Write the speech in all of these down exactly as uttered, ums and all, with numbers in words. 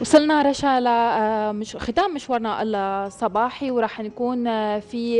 وصلنا رشا لختام مشوارنا الصباحي، وراح نكون في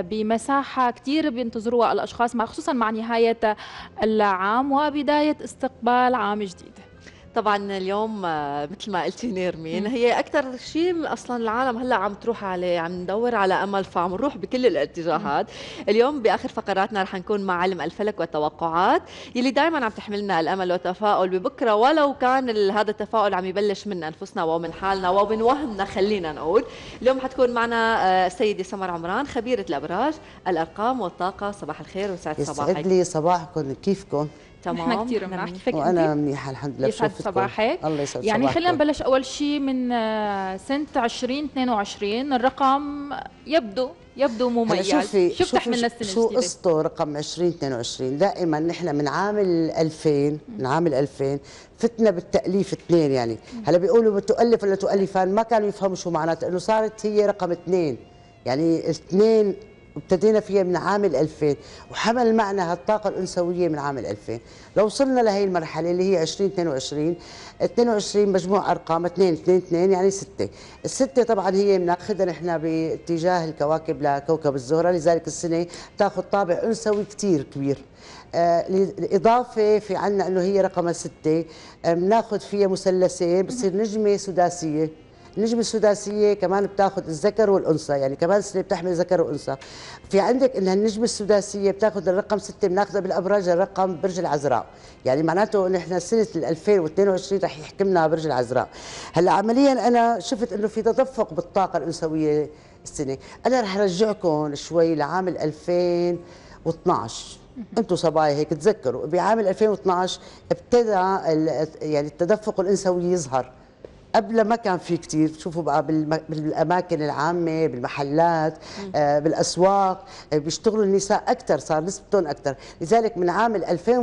بمساحة كتير بينتظروها الأشخاص، مع خصوصا مع نهاية العام وبداية استقبال عام جديد. طبعا اليوم مثل ما قلتي نيرمين، مم. هي اكثر شيء اصلا العالم هلا عم تروح عليه، عم ندور على امل، فعم نروح بكل الاتجاهات. اليوم باخر فقراتنا رح نكون مع علم الفلك والتوقعات يلي دائما عم تحملنا الامل والتفاؤل ببكره، ولو كان هذا التفاؤل عم يبلش من انفسنا ومن حالنا ومن وهمنا. خلينا نقول اليوم حتكون معنا السيده سمر عمران، خبيره الابراج، الارقام والطاقه. صباح الخير وسعد صباحك. يسعد لي صباحكم، كيفكم؟ تمام، نحن كثير منيح. كيفك انت؟ وانا منيحه الحمد لله. يسعد بشوفتكم. صباحك. الله يسعد يعني صباحكم. خلينا نبلش اول شيء من سنه ألفين واثنين وعشرين. الرقم يبدو يبدو مميز. شوفي شو بتحملنا السنه شو الجديده؟ قصته رقم ألفين واثنين وعشرين؟ دائما نحن من عام ألفين، من عام ألفين فتنا بالتاليف اثنين. يعني هلا بيقولوا بتؤلف ولا تؤلفان، ما كانوا يفهموا شو معناته، انه صارت هي رقم اثنين. يعني اثنين ابتدينا فيها من عام ألفين، وحمل معنا هالطاقة الأنثوية من عام ألفين. لو وصلنا لهي المرحلة اللي هي ألفين واثنين وعشرين، اثنين وعشرين مجموع أرقام اثنين اثنين اثنين يعني ستة. الستة طبعا هي بناخذها نحن باتجاه الكواكب لكوكب الزهرة، لذلك السنة بتاخذ طابع أنثوي كثير كبير. آه الإضافة في عنا أنه هي رقم ستة، بناخذ آه فيها مثلثين، بتصير نجمة سداسية. النجمة السداسية كمان بتاخذ الذكر والأنثى، يعني كمان السنة بتحمل ذكر وأنثى. في عندك إنها النجمة السداسية بتاخذ الرقم ستة، بناخذها بالأبراج الرقم برج العذراء، يعني معناته نحن سنة ألفين واثنين وعشرين رح يحكمنا برج العذراء. هلا عمليا أنا شفت إنه في تدفق بالطاقة الأنثوية السنة. أنا رح أرجعكم شوي لعام ألفين واثنعش. انتم صبايا هيك تذكروا بعام ألفين واثنعش ابتدى يعني التدفق الانثوي يظهر. قبل ما كان في كثير، شوفوا بقى بالاماكن العامه، بالمحلات، آه بالاسواق، آه بيشتغلوا النساء اكثر، صار نسبتهم اكثر. لذلك من عام ألفين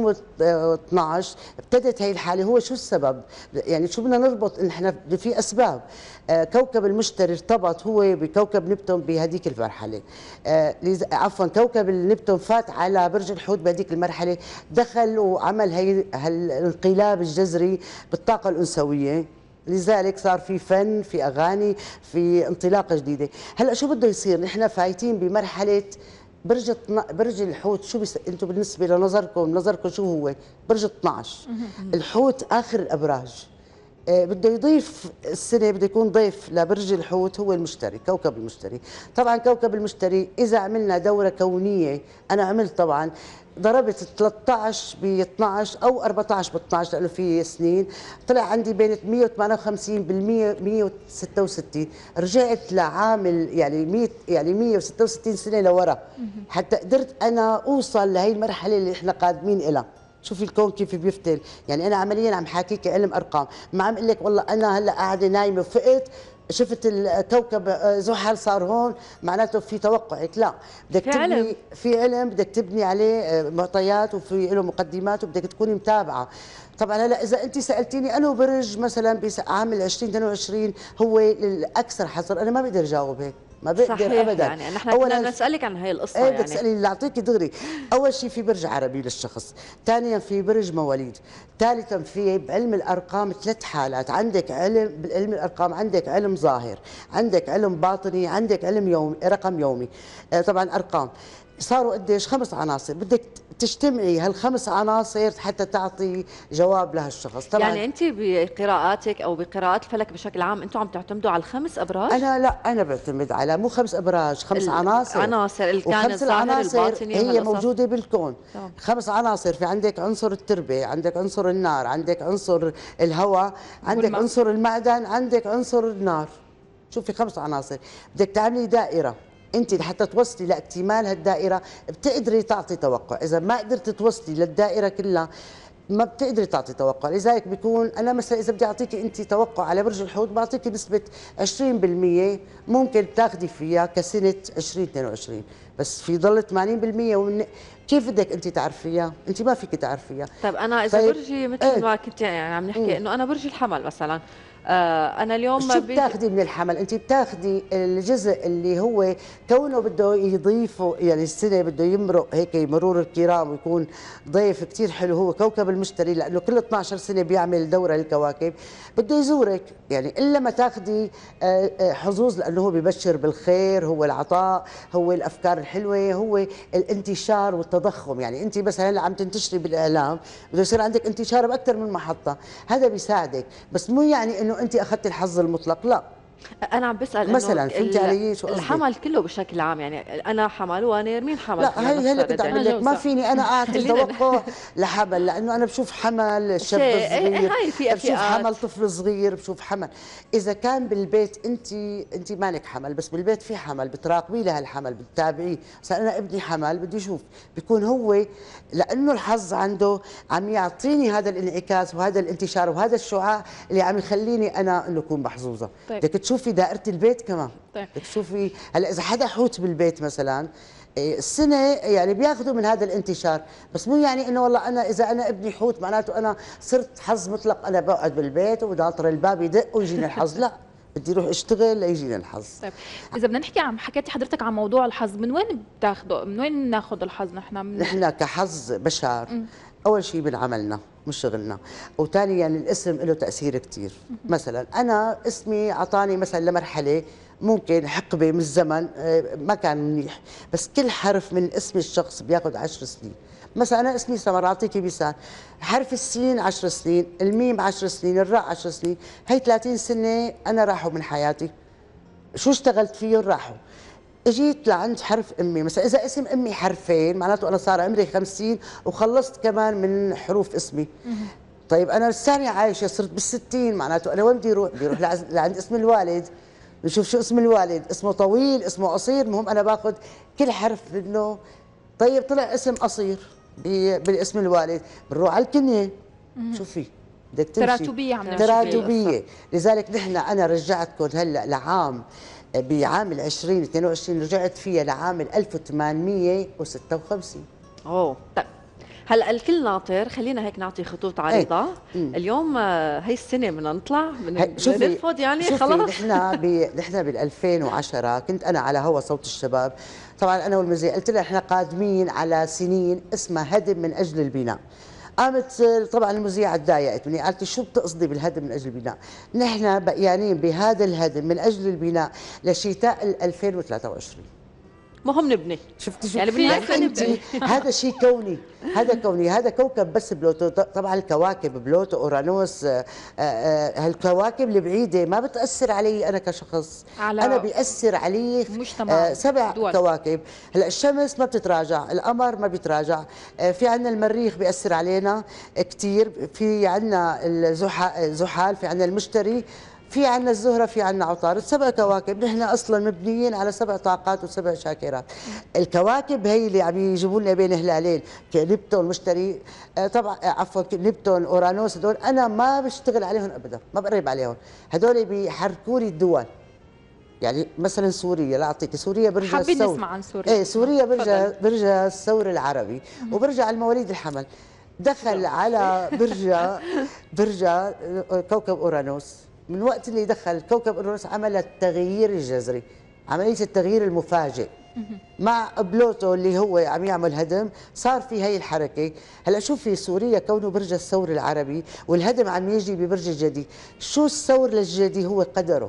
واثنعش ابتدت هي الحاله. هو شو السبب؟ يعني شو بدنا نربط ان احنا في اسباب. آه كوكب المشتري ارتبط هو بكوكب نبتون بهذيك المرحله. آه عفوا كوكب النبتون فات على برج الحوت بهذيك المرحله، دخل وعمل هي هالانقلاب الجذري بالطاقه الانثويه. لذلك صار في فن، في اغاني، في انطلاقه جديده. هلا شو بده يصير؟ نحن فايتين بمرحله برج برج الحوت. شو بس... انتم بالنسبه لنظركم، نظركم شو هو؟ برج اثنعش. الحوت اخر الابراج. آه بده يضيف السنه، بده يكون ضيف لبرج الحوت هو المشتري، كوكب المشتري. طبعا كوكب المشتري اذا عملنا دوره كونيه، انا عملت طبعا ضربت ثلاثة عشر ب اثنعش او أربعة عشر ب اثنعش لانه في سنين، طلع عندي بين مئة وثمانية وخمسين بالمئة مئة وستة وستين. رجعت لعامل يعني مئة يعني مئة وستة وستين سنه لورا حتى قدرت انا اوصل لهي المرحله اللي احنا قادمين لها. شوفي الكون كيف بيفتن. يعني انا عمليا عم حاكيك علم ارقام، ما عم اقول لك والله انا هلا قاعده نايمه وفقت شفت الكوكب زحل صار هون معناته في توقعك. لا، بدك تبني في علم، بدك تبني عليه معطيات وفي له مقدمات وبدك تكوني متابعه. طبعا هلا اذا انت سالتيني انه برج مثلا بعام ألفين واثنين وعشرين هو الاكثر حظا، انا ما بقدر اجاوب هيك، ما بقدر صحيح ابدا. يعني نحن بدنا نسالك عن هي القصه. ايه يعني بدك تسالي اللي اعطيكي دغري. اول شيء في برج عربي للشخص، ثانيا في برج مواليد، ثالثا في بعلم الارقام ثلاث حالات. عندك علم بالعلم الارقام، عندك علم ظاهر، عندك علم باطني، عندك علم يومي، رقم يومي. آه طبعا ارقام صاروا قديش؟ خمس عناصر، بدك تجتمعي هالخمس عناصر حتى تعطي جواب لهالشخص. طبعا يعني انت بقراءاتك او بقراءات الفلك بشكل عام انتم عم تعتمدوا على الخمس ابراج؟ انا لا، انا بعتمد على مو خمس ابراج، خمس عناصر. عناصر الكائن وخمس العناصر هي والقصص. موجوده بالكون. طبعا. خمس عناصر، في عندك عنصر التربه، عندك عنصر النار، عندك عنصر الهواء، عندك والماء. عنصر المعدن، عندك عنصر النار. شوفي خمس عناصر، بدك تعملي دائره. انت لحتى توصلي لاكتمال هالدائره بتقدري تعطي توقع، اذا ما قدرتي توصلي للدائره كلها ما بتقدري تعطي توقع. لذلك بيكون انا مثلا اذا بدي اعطيكي انت توقع على برج الحوت بعطيكي نسبه عشرين بالمئة ممكن تاخذي فيها كسنه ألفين واثنين وعشرين، بس في ضل ثمانين بالمئة ومن... كيف بدك انت تعرفيها؟ انت ما فيك تعرفيها. طيب انا اذا طيب برجي مثل ايه؟ ما كنت يعني عم نحكي انه انا برج الحمل مثلا، آه انا اليوم شو بتاخدي من الحمل؟ انت بتاخدي الجزء اللي هو كونه بده يضيفه، يعني السنه بده يمرق هيك مرور الكرام ويكون ضيف كثير حلو، هو كوكب المشتري، لانه كل اثنعش عشر سنه بيعمل دوره للكواكب، بده يزورك، يعني الا ما تاخدي حظوظ، لانه هو ببشر بالخير، هو العطاء، هو الافكار الحلوه، هو الانتشار والتضخم. يعني انت مثلا هلا عم تنتشري بالاعلام، بده يصير عندك انتشار باكثر من محطه، هذا بيساعدك، بس مو يعني انه انت اخذتي الحظ المطلق، لا. انا عم بسال مثلا فهمتي علي شو قصدي؟ الحمل كله بشكل عام، يعني انا حمل ونيرمين حمل، لا هي هلا كنت عم لك ما فيني انا اعطي توقع لحمل، لانه انا بشوف حمل شاب صغير، هاي في بشوف حمل طفل صغير، بشوف حمل. اذا كان بالبيت انت انت مالك حمل، بس بالبيت في حمل بتراقبي له الحمل، بتتابعيه. مثلا انا ابني حمل بدي اشوف، بيكون هو لانه الحظ عنده عم يعطيني هذا الانعكاس وهذا الانتشار وهذا الشعاع اللي عم يخليني انا انه اكون محظوظه. بدك طيب. تشوفي دائره البيت كمان، طيب. بدك تشوفي هلا اذا حدا حوت بالبيت مثلا السنه يعني بياخذوا من هذا الانتشار، بس مو يعني انه والله انا اذا انا ابني حوت معناته انا صرت حظ مطلق، انا بقعد بالبيت وناطر الباب يدق ويجيني الحظ، لا بدي اروح اشتغل ليجيني الحظ. طيب اذا بدنا نحكي عن حكيتي حضرتك عن موضوع الحظ، من وين بتاخذه؟ من وين ناخذ الحظ نحن؟ من نحن كحظ بشر م. اول شيء من عملنا مش شغلنا، وثانيا يعني الاسم له تاثير كثير. مثلا انا اسمي اعطاني مثلا لمرحله ممكن حقبه من الزمن ما كان منيح، بس كل حرف من اسم الشخص بياخذ عشر سنين. مثلا انا اسمي سمر، اعطيكي مثال، حرف السين عشر سنين، الميم عشر سنين، الراء عشر سنين، هي ثلاثين سنه انا راحوا من حياتي. شو اشتغلت فيهم؟ راحوا. اجيت لعند حرف امي، مثلا اذا اسم امي حرفين معناته انا صار عمري خمسين وخلصت كمان من حروف اسمي. طيب انا لساني عايشه صرت بالستين، معناته انا وين بدي اروح؟ بدي اروح لعند اسم الوالد، نشوف شو اسم الوالد، اسمه طويل اسمه قصير، المهم انا باخذ كل حرف منه. طيب طلع اسم قصير بالاسم الوالد، بنروح على الكنيه. شوفي بدك تمشي تراتبيه، عم نمشي تراتبيه. لذلك نحن انا رجعتكم هلا لعام بعام عشرين اثنين وعشرين، رجعت فيها لعام ألف وثمانمئة وستة وخمسين. اوه طيب هلا الكل ناطر، خلينا هيك نعطي خطوط عريضه. ايه. اليوم هي السنه بدنا نطلع من نرفض يعني خلص. نحن ب نحن بال ألفين وعشرة كنت انا على هوا صوت الشباب، طبعا انا والمذيع قلت لها احنا قادمين على سنين اسمها هدم من اجل البناء. قامت طبعا المذيعه تضايقت مني، قالت لي شو بتقصدي بالهدم من اجل البناء؟ نحن بقيانين بهذا الهدم من اجل البناء لشتاء ألفين وثلاثة وعشرين. مهم نبني. شفتي شو يعني, يعني انت هذا شيء كوني، هذا كوني، هذا كوكب بس بلوتو. طبعا الكواكب بلوتو اورانوس هالكواكب البعيده ما بتاثر علي انا كشخص، انا بياثر علي مجتمع سبع دول. كواكب. هلا الشمس ما بتتراجع، القمر ما بيتراجع، في عندنا المريخ بياثر علينا كثير، في عندنا الزحال، في عندنا المشتري، في عندنا الزهرة، في عندنا عطارد، سبع كواكب. نحن اصلا مبنيين على سبع طاقات وسبع شاكرات. الكواكب هي اللي عم يجيبوا لنا بين هلالين، نبتون، مشتري، طبعا عفوا نبتون، اورانوس، هدول انا ما بشتغل عليهم ابدا، ما بقرب عليهم، هدول بيحركوا لي الدول. يعني مثلا سوريا، لا اعطيك، سوريا برجع الثور. حابين نسمع عن سوريا. ايه سوريا برجع برجع الثور العربي، وبرجع المواليد الحمل. دخل على برجع برجع كوكب اورانوس. من وقت اللي دخل كوكب اورانوس عمل التغيير الجذري، عمليه التغيير المفاجئ مع بلوتو اللي هو عم يعمل هدم، صار في هي الحركه. هلا شوفي سوريا كونه برج الثور العربي والهدم عم يجي ببرج الجدي، شو الثور للجدي؟ هو قدره.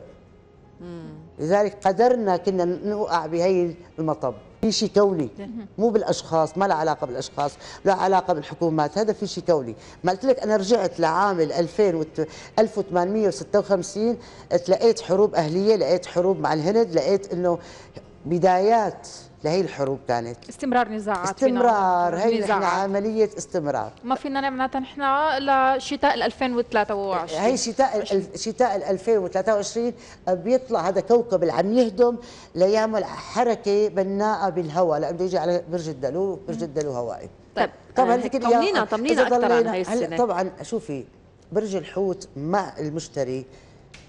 لذلك قدرنا كنا نوقع بهي المطب. في شيء كوني مو بالاشخاص، ما له علاقه بالاشخاص، لا علاقه بالحكومات، هذا في شيء كوني. ما قلت لك انا رجعت لعام ألف وثمانمئة وستة وخمسين، تلاقيت حروب اهليه، لقيت حروب مع الهند، لقيت انه بدايات لهي الحروب كانت استمرار نزاعات، استمرار هي نحن عمليه استمرار. ما فينا معناتها نحن لشتاء ألفين وثلاثة وعشرين، هي شتاء شتاء ألفين وثلاثة وعشرين بيطلع هذا كوكب اللي عم يهدم ليعمل حركه بناءه بالهواء، لانه بده يجي على برج الدلو، برج الدلو هوائي. طيب طبعا طمنينا طمنينا اكثر عن هي السنه. طبعا شوفي برج الحوت مع المشتري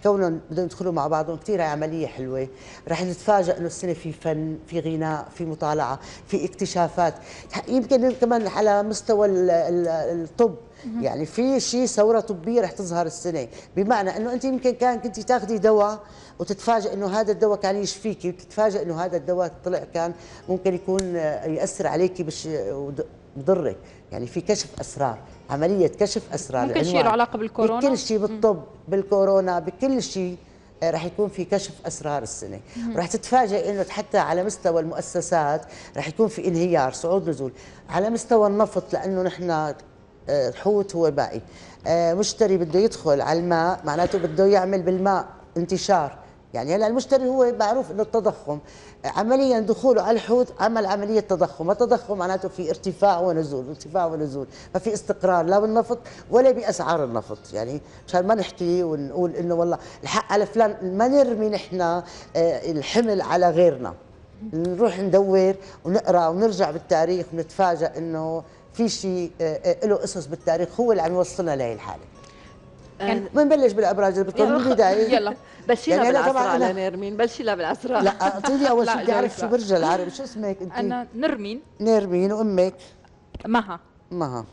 كونهم بدهم يدخلوا مع بعضهم كثير عمليه حلوه. رح نتفاجئ انه السنه في فن، في غناء، في مطالعه، في اكتشافات، يمكن كمان على مستوى ال ال الطب. يعني في شيء ثوره طبيه رح تظهر السنه، بمعنى انه انت يمكن كان كنت تاخذي دواء وتتفاجئ انه هذا الدواء كان يشفيكي، وتتفاجئ انه هذا الدواء طلع كان ممكن يكون ياثر عليكي بش بضرك. يعني في كشف اسرار، عمليه كشف اسرار، ممكن شيء له علاقه بالكورونا، بكل شيء بالطب، بالكورونا، بكل شيء رح يكون في كشف اسرار السنه. ورح تتفاجئ انه حتى على مستوى المؤسسات رح يكون في انهيار، صعود نزول. على مستوى النفط، لانه نحن الحوت هو باقي، مشتري بده يدخل على الماء معناته بده يعمل بالماء انتشار. يعني هلا المشتري هو معروف انه التضخم، عمليا دخوله على الحوت عمل عمليه تضخم، التضخم معناته في ارتفاع ونزول، ارتفاع ونزول، ما في استقرار لا بالنفط ولا باسعار النفط. يعني مشان ما نحكي ونقول انه والله الحق على فلان، ما نرمي نحن الحمل على غيرنا، نروح ندور ونقرا ونرجع بالتاريخ ونتفاجئ انه في شيء له قصص بالتاريخ هو اللي عم يوصلنا لهي الحاله. يعني بنبلش بالابراج البطول من البدايه. يلا بلشينا يعني بالعذراء على نيرمين، بلشينا بالعذراء. لا اعطيني اول شيء بدي اعرف شو برج العربي، شو اسمك انت؟ انا نرمين. نيرمين. وامك؟ مها. مها.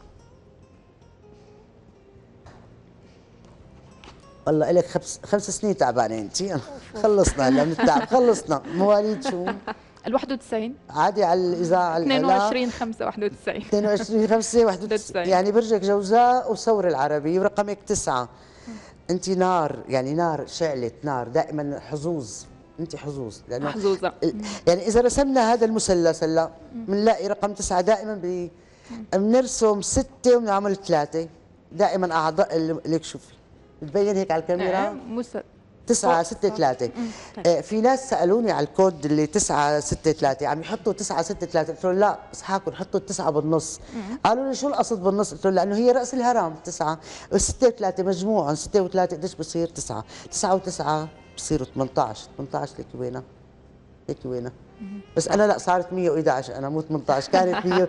والله إلك خمس خمس سنين تعبانه انت. خلصنا هلا من التعب، خلصنا. مواليد شو؟ ال واحد وتسعين. عادي على الاذاعه. اثنين وعشرين خمسة واحد وتسعين. اثنين وعشرين خمسة واحد وتسعين. يعني برجك جوزاء وثور العربي ورقمك تسعة. انت نار، يعني نار شعلت، نار دائما حظوظ، انت حظوظ. لانه حظوظه. يعني اذا رسمنا هذا المثلث هلا بنلاقي رقم تسعة دائما ب بنرسم ستة وبنعمل ثلاثة، دائما اعضاء. ليك شوفي بتبين هيك على الكاميرا تسعة ستة ثلاثة. آه في ناس سألوني على الكود اللي تسعة ستة ثلاثة، عم يحطوا تسعة ستة ثلاثة، قلت لهم لا اصحاكم حطوا التسعة بالنص. قالوا لي شو القصد بالنص؟ قلت لهم لأنه هي رأس الهرم تسعة، والستة وثلاثة مجموعهم ستة وثلاثة قديش بصير؟ تسعة، تسعة وتسعة بصيروا ثمانية عشر، ثمانية عشر ليك وينها؟ ليك وينها؟ بس انا لا صارت مية وإحدى عشر، انا مو ثمانية عشر، كانت مية.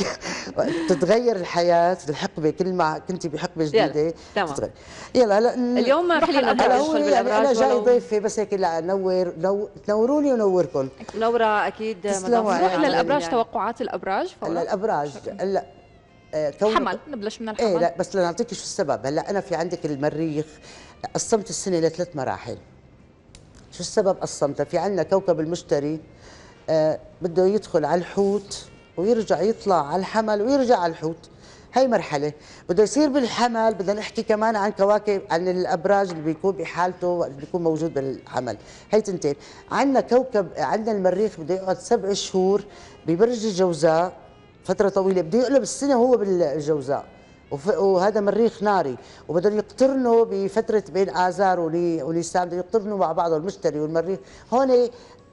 تتغير الحياه، الحقبه كل ما كنتي بحقبه جديده تتغير. يلا هلا اليوم خلينا ندخل بالابراج. انا جاي ضيفه بس هيك لنور، نو تنوروني ونوركم. منوره اكيد. نروح للابراج، يعني توقعات الابراج. هلا الابراج هلا حمل، نبلش من الحمل. ايه لا بس لنعطيك شو السبب. هلا انا في عندك المريخ قسمت السنه لثلاث مراحل. شو السبب قسمتها؟ في عندنا كوكب المشتري آه بده يدخل على الحوت ويرجع يطلع على الحمل ويرجع على الحوت، هي مرحله. بده يصير بالحمل، بدنا نحكي كمان عن كواكب، عن الابراج اللي بيكون بحالته اللي بيكون موجود بالحمل، هي تنتين. عندنا كوكب، عندنا المريخ بده يقعد سبع شهور ببرج الجوزاء، فتره طويله، بده يقلب السنه وهو بالجوزاء، وهذا مريخ ناري، وبدهم يقترنوا بفتره بين اذار ونيسان، بدهم يقترنوا مع بعض المشتري والمريخ. هون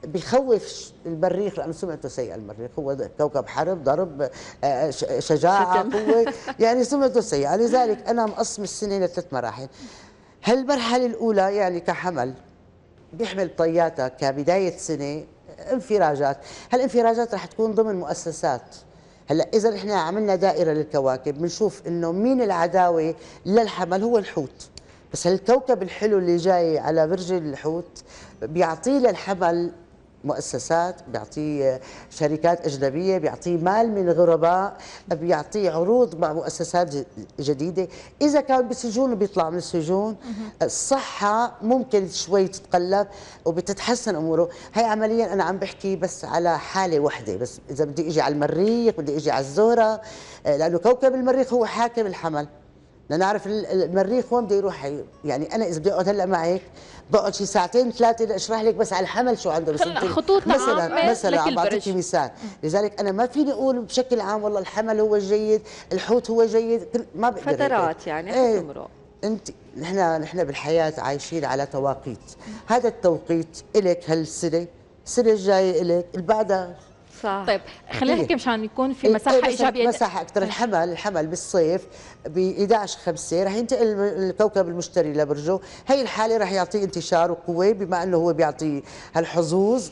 بخوف المريخ لانه سمعته سيئه. المريخ هو كوكب حرب، ضرب، شجاعه، قوه، يعني سمعته سيئه. لذلك انا مقسم السنه لثلاث مراحل. هالمرحله الاولى يعني كحمل بيحمل طياتها كبدايه سنه انفراجات. هالانفراجات رح تكون ضمن مؤسسات. هلا اذا نحن عملنا دائره للكواكب بنشوف انه مين العداوه للحمل هو الحوت. بس هالكوكب الحلو اللي جاي على برج الحوت بيعطيه للحمل مؤسسات، بيعطيه شركات اجنبيه، بيعطيه مال من الغرباء، بيعطيه عروض مع مؤسسات جديده. اذا كان بسجون بيطلع من السجون، الصحه ممكن شوي تتقلب وبتتحسن اموره. هي عمليا انا عم بحكي بس على حاله وحده. بس اذا بدي اجي على المريخ، بدي اجي على الزهره، لانه كوكب المريخ هو حاكم الحمل. لنعرف المريخ وين بده يروح. يعني انا اذا بدي اقعد هلا معك بقعد شي ساعتين ثلاثه لاشرح لك بس على الحمل شو عنده. بس خطوط مثلا مثلا عم بعطيك مثال. لذلك انا ما فيني اقول بشكل عام والله الحمل هو جيد، الحوت هو جيد، ما بقدر. فترات يعني ايه انت نحن نحن بالحياه عايشين على تواقيت. هذا التوقيت الك هالسنه، السنه الجايه الك، اللي بعدها صح. طيب خلينا نحكي مشان يكون في مساحه إيه ايجابيه. مساحه اكثر. الحمل الحمل بالصيف ب إحدى عشر خمسة رح ينتقل الكوكب المشتري لبرجه. هي الحاله رح يعطيه انتشار وقوه بما انه هو بيعطي هالحظوظ،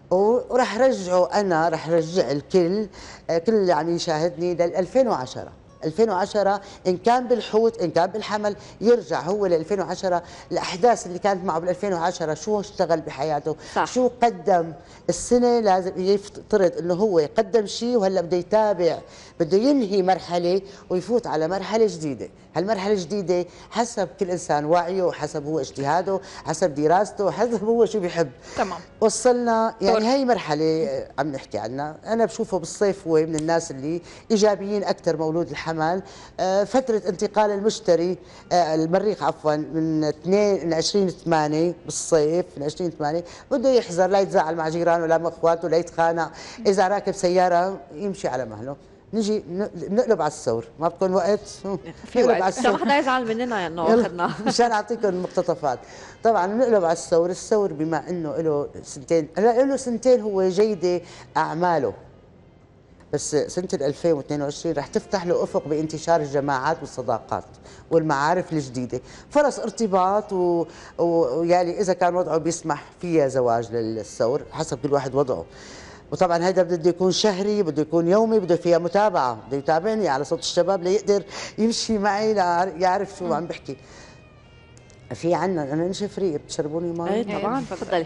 ورح رجعه انا رح رجع الكل كل اللي عم يشاهدني لل ألفين وعشرة. ألفين وعشرة ان كان بالحوت ان كان بالحمل يرجع هو ل ألفين وعشرة، الاحداث اللي كانت معه بال ألفين وعشرة شو اشتغل بحياته، صح. شو قدم. السنه لازم يفترض انه هو يقدم شيء وهلا بده يتابع، بده ينهي مرحله ويفوت على مرحله جديده. هالمرحله الجديده حسب كل انسان وعيه، حسب هو اجتهاده، حسب دراسته، حسب هو شو بيحب. تمام. وصلنا يعني هي مرحله عم نحكي عنها. انا بشوفه بالصيف هو من الناس اللي ايجابيين اكثر مولود الحمل. آه، فتره انتقال المشتري آه، المريخ عفوا من اثنين من عشرين ثمانية بالصيف، من عشرين ثمانية بده يحذر لا يتزاعل مع جيرانه لا مع اخواته لا يتخانق، اذا راكب سياره يمشي على مهله. نجي نقلب على الثور، ما بكون وقت في وقت ما حدا يزعل مننا انه اخذنا. مشان اعطيكم المقتطفات. طبعا بنقلب على الثور، الثور بما انه له سنتين، هلا له سنتين هو جيده اعماله، بس سنه ألفين واثنين وعشرين رح تفتح له افق بانتشار الجماعات والصداقات والمعارف الجديده، فرص ارتباط و... ويعني اذا كان وضعه بيسمح فيها زواج للثور حسب كل واحد وضعه. وطبعا هذا بده يكون شهري، بده يكون يومي، بده فيها متابعه، بده يتابعني على صوت الشباب ليقدر يمشي معي ليعرف شو عم بحكي. في عنا انا نشف ريقي، بتشربوني مي؟ ايه طبعا تفضلي.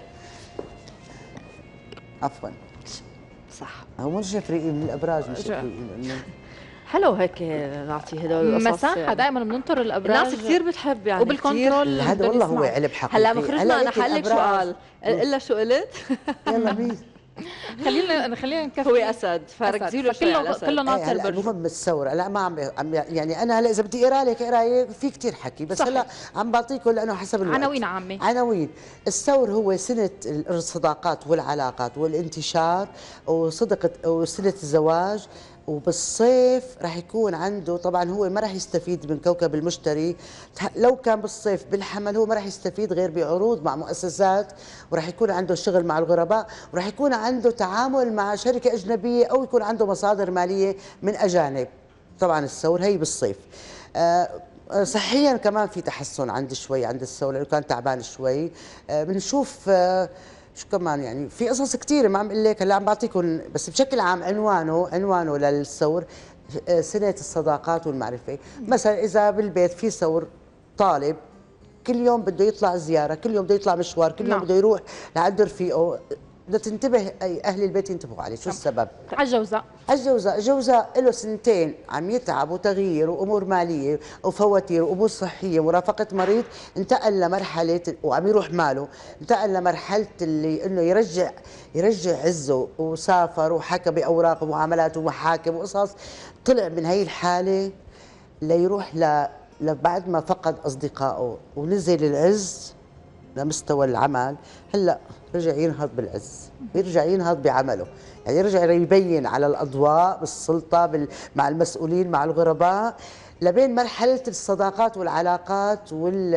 عفوا. صح. هو مو نشف ريقي من الابراج، نشف ريقي لانه حلو هيك نعطي هدول القصص. مساحه يعني. دائما بننطر الابراج، الناس كثير بتحب يعني وبالكونترول هذا والله هو علب حقيقي. هلا مخرجنا انا حلك سؤال الا شو قلت؟ يلا مين؟ خلينا خلينا نكفي. هو اسد فركزي له شوي على الاسد. كله ناطر برج. المهم الثوره، لا ما عم عم يعني انا هلا اذا بدي اقرا لك قرايه في كثير حكي، بس هلا عم بعطيكم لانه حسب الوقت. عناوين عامه. عناوين. الثور هو سنه الصداقات والعلاقات والانتشار وصدق وسنه الزواج. وبالصيف راح يكون عنده، طبعا هو ما راح يستفيد من كوكب المشتري، لو كان بالصيف بالحمل هو ما راح يستفيد غير بعروض مع مؤسسات، وراح يكون عنده شغل مع الغرباء، وراح يكون عنده تعامل مع شركة أجنبية أو يكون عنده مصادر مالية من أجانب. طبعا الثور هي بالصيف. آه صحيا كمان في تحسن عند شوي عند الثور لأنه كان تعبان شوي. آه بنشوف آه شو كمان يعني في قصص كثيره ما عم اقول لك، هلا عم بعطيكم بس بشكل عام عنوانه عنوانه للثور سنه الصداقات والمعرفه. مثلا اذا بالبيت في ثور طالب كل يوم بده يطلع زياره، كل يوم بده يطلع مشوار، كل يوم بده يروح لعند رفيقه، بدها تنتبه أي اهل البيت ينتبهوا عليه. شو السبب؟ على الجوزاء. على الجوزاء، الجوزاء له سنتين عم يتعب وتغيير وامور ماليه وفواتير وامور صحيه مرافقه مريض، انتقل لمرحله وعم يروح ماله، انتقل لمرحله اللي انه يرجع يرجع عزه، وسافر وحكى باوراق ومعاملات ومحاكم وقصص، طلع من هي الحاله ليروح ل بعد ما فقد اصدقائه ونزل العز لمستوى العمل. هلا رجع ينهض بالعز، يرجع ينهض بعمله، يعني يرجع يبين على الاضواء بالسلطه بال... مع المسؤولين مع الغرباء، لبين مرحله الصداقات والعلاقات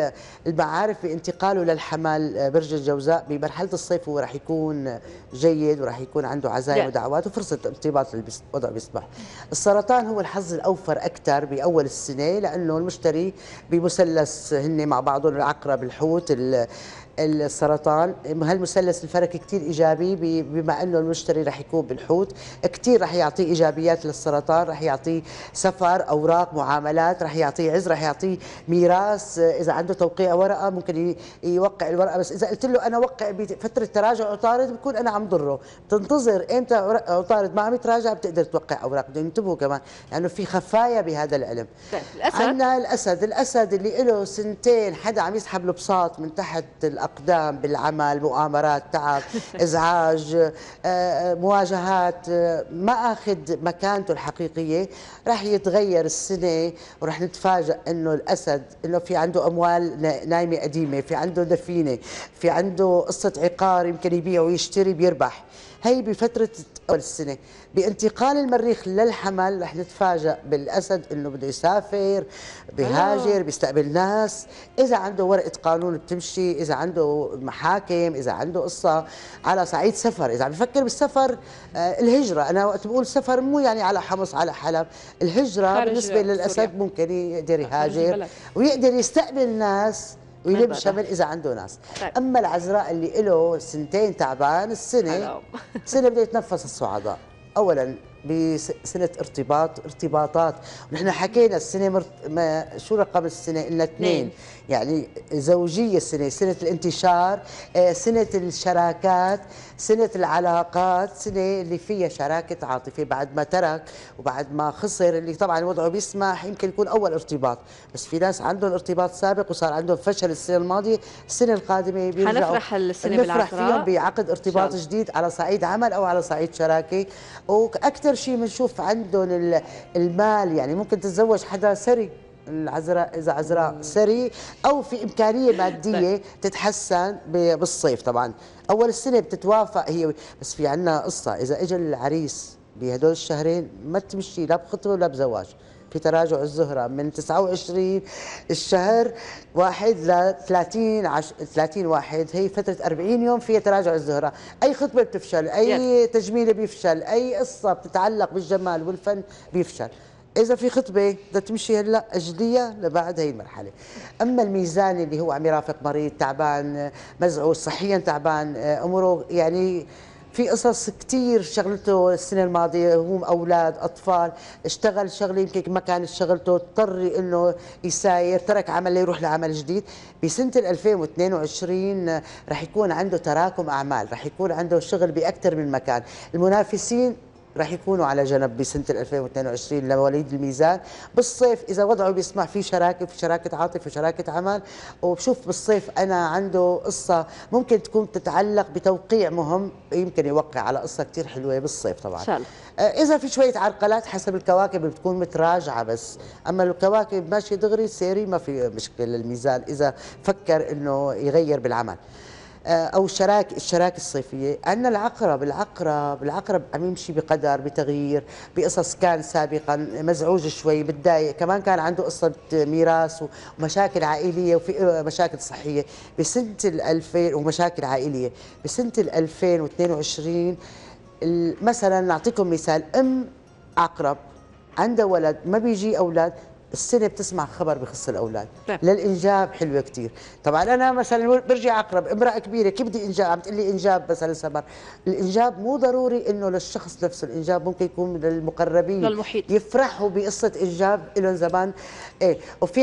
والمعارف بانتقاله للحمل برج الجوزاء. بمرحله الصيف هو راح يكون جيد وراح يكون عنده عزايم ودعوات وفرصه ارتباط الوضع بيصبح. السرطان هو الحظ الاوفر اكثر باول السنه لانه المشتري بمثلث هن مع بعضهم العقرب الحوت السرطان. هالمثلث الفرق كثير ايجابي بما انه المشتري رح يكون بالحوت، كثير رح يعطيه ايجابيات للسرطان، رح يعطيه سفر، اوراق، معاملات، رح يعطيه عز، رح يعطيه ميراث. اذا عنده توقيع ورقه ممكن يوقع الورقه، بس اذا قلت له انا وقع بفتره تراجع عطارد بكون انا عم ضره. بتنتظر امتى عطارد ما عم يتراجع بتقدر توقع اوراق. بدهم ينتبهوا كمان لانه يعني في خفايا بهذا العلم. الاسد عندنا الاسد، الاسد اللي له سنتين حدا عم يسحب له بساط من تحت اقدام بالعمل، مؤامرات، تعب، ازعاج، مواجهات، ما اخذ مكانته الحقيقيه. راح يتغير السنه وراح نتفاجئ انه الاسد انه في عنده اموال نايمه قديمه، في عنده دفينه، في عنده قصه عقار يمكن يبيع ويشتري بيربح. هي بفتره اول السنه. بانتقال المريخ للحمل رح نتفاجئ بالاسد انه بده يسافر، بيهاجر، بيستقبل ناس، اذا عنده ورقه قانون بتمشي، اذا عنده محاكم، اذا عنده قصه على صعيد سفر، اذا عم بفكر بالسفر. آه الهجره، انا وقت بقول سفر مو يعني على حمص على حلب، الهجره بالنسبه للاسد سوريا. ممكن يقدر يهاجر ويقدر يستقبل ناس ويلم شمل اذا عنده ناس. طيب. اما العذراء اللي له سنتين تعبان السنه سنه بده يتنفس الصعداء. اولا بسنه ارتباط ارتباطات، ونحن حكينا السنه مرت... ما شو رقم السنه؟ قلنا اثنين، يعني زوجيه السنه، سنه الانتشار، سنه الشراكات، سنه العلاقات، سنه اللي فيها شراكه عاطفه بعد ما ترك وبعد ما خسر، اللي طبعا وضعه بيسمح يمكن يكون اول ارتباط، بس في ناس عندهم ارتباط سابق وصار عندهم فشل السنه الماضيه، السنه القادمه بيرجعوا حنفرح السنه نفرح بالعقرب فيهم بعقد ارتباط جديد على صعيد عمل او على صعيد شراكه. واكثر شيء بنشوف عندهم المال، يعني ممكن تتزوج حدا ثري، العذراء اذا عذراء ثري او في امكانيه ماديه تتحسن بالصيف. طبعا اول السنه بتتوافق هي، بس في عندنا قصه، اذا اجى العريس بهدول الشهرين ما تمشي لا بخطبه ولا بزواج، في تراجع الزهره من تسعة وعشرين الشهر واحد ل ثلاثين عش... ثلاثين واحد، هي فتره أربعين يوم فيها تراجع الزهره، اي خطبه بتفشل، اي تجميله بيفشل، اي قصه بتتعلق بالجمال والفن بيفشل. إذا في خطبة بدها تمشي هلا أجليها لبعد هي المرحلة. أما الميزان اللي هو عم يرافق مريض تعبان مزعوج صحيا تعبان أموره، يعني في قصص كثير شغلته السنة الماضية، هم أولاد أطفال، اشتغل شغلة يمكن ما كانت شغلته، اضطر إنه يساير، ترك عمل ليروح لعمل جديد. بسنة ألفين واثنين وعشرين رح يكون عنده تراكم أعمال، رح يكون عنده شغل بأكثر من مكان، المنافسين رح يكونوا على جنب بسنه ألفين واثنين وعشرين لمواليد الميزان. بالصيف اذا وضعه بيسمح في شراكه، في شراكه عاطفه، شراكه عمل. وبشوف بالصيف انا عنده قصه ممكن تكون تتعلق بتوقيع مهم، يمكن يوقع على قصه كثير حلوه بالصيف طبعا. شاء الله. اذا في شويه عرقلات حسب الكواكب بتكون متراجعه، بس اما الكواكب ماشيه دغري سيري ما في مشكله للميزان اذا فكر انه يغير بالعمل او الشراك الشراكه الصيفيه. عندنا العقرب، العقرب العقرب عم يمشي بقدر بتغيير بقصص، كان سابقا مزعوج شوي بتضايق، كمان كان عنده قصه ميراث ومشاكل عائليه وفي مشاكل صحيه بسنه الألفين ومشاكل عائليه بسنه ألفين واثنين وعشرين. مثلا نعطيكم مثال، ام عقرب عندها ولد ما بيجي اولاد، السنة بتسمع خبر بخص الأولاد. طيب. للإنجاب حلوة كتير. طبعا أنا مثلا برجع أقرب امرأة كبيرة كيف بدي إنجاب، عم تقول لي إنجاب مثلا سمر، الإنجاب مو ضروري إنه للشخص نفسه، الإنجاب ممكن يكون من المقربين للمحيط يفرحوا بقصة إنجاب لهم زمان. إيه، وفي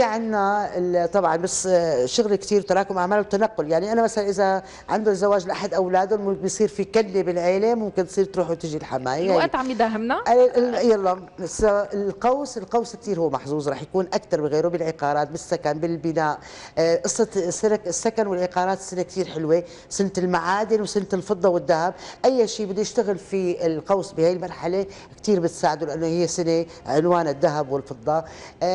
عنا طبعا بس شغل كتير تراكم أعمال وتنقل، يعني أنا مثلا إذا عنده زواج لأحد أولادهم بيصير في كلة بالعيلة، ممكن تصير تروح وتجي الحماية. الوقت عم يداهمنا. يلا القوس، القوس كتير هو محظوظ، رح يكون اكثر بغيره بالعقارات، بالسكن، بالبناء. قصه السكن والعقارات سنه كثير حلوه، سنه المعادن وسنه الفضه والذهب، اي شيء بده يشتغل في القوس بهي المرحله كثير بتساعده، لانه هي سنه عنوان الذهب والفضه.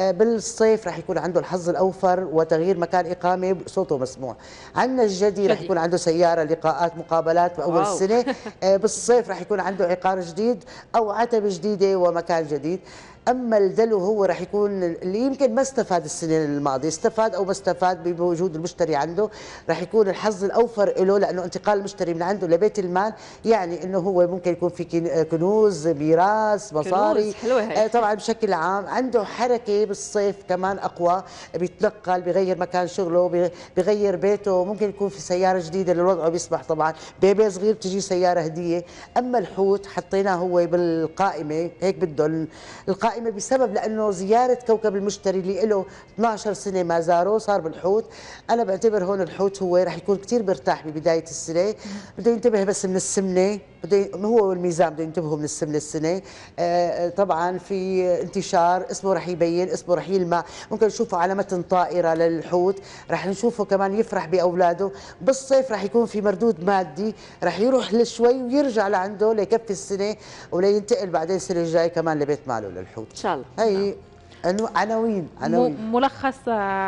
بالصيف رح يكون عنده الحظ الاوفر وتغيير مكان اقامه صوته مسموع. عندنا الجدي رح يكون عنده سياره، لقاءات، مقابلات باول السنه. بالصيف رح يكون عنده عقار جديد او عتبه جديده ومكان جديد. اما الدلو هو رح يكون اللي يمكن ما استفاد السنه الماضيه، استفاد او ما استفاد بوجود المشتري عنده، رح يكون الحظ الاوفر له، لانه انتقال المشتري من عنده لبيت المال، يعني انه هو ممكن يكون في كنوز، ميراث، مصاري. آه طبعا بشكل عام عنده حركه بالصيف كمان اقوى، بيتنقل، بيغير مكان شغله، بيغير بيته، ممكن يكون في سياره جديده للوضع بيسمح، طبعا بيبي صغير بتجي سياره هديه. اما الحوت حطيناه هو بالقائمه، هيك بده القائمه بسبب لانه زياره كوكب المشتري اللي له اثنعش سنه ما زاره، صار بالحوت. انا بعتبر هون الحوت هو رح يكون كثير مرتاح ببدايه السنه، بده ينتبه بس من السمنه، بده هو والميزان بده ينتبهوا من السمنه السنه. آه طبعا في انتشار، اسمه رح يبين، اسمه رح يلمع، ممكن نشوفه على متن طائره للحوت، رح نشوفه كمان يفرح باولاده. بالصيف رح يكون في مردود مادي، رح يروح لشوي ويرجع لعنده ليكفي السنه ولينتقل بعدين السنه الجايه كمان لبيت ماله للحوت ان شاء الله. هي عناوين عناوين ملخص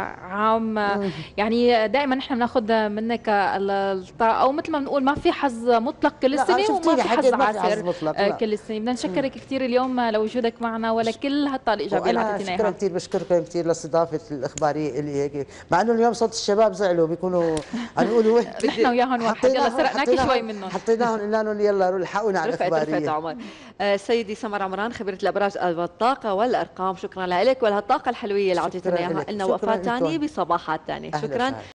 عام. يعني دائما نحن بناخذ منك الطاقه، او مثل ما بنقول ما في حظ مطلق كل السنه وما في حظ عاسر كل السنه. بدنا نشكرك كثير اليوم لوجودك معنا ولكل هالطاقه الايجابيه اللي اعطيتينا اياها. شكرا كثير، بشكركم كثير لاستضافه الاخباريه اللي هيك، مع انه اليوم صوت الشباب زعلوا بيكونوا عم يقولوا نحن وياهم واحد، يلا سرقناكي شوي منهم، حطيناهم قلنا لهم يلا الحقونا على الاخباريه. رفقت عمر. سيدي سمر عمران، خبيره الابراج الطاقه والارقام، شكرا لك ولهالطاقه الحلويه اللي اعطيتنا اياها. لنا وقفات ثانيه بصباحات ثانيه. شكرا.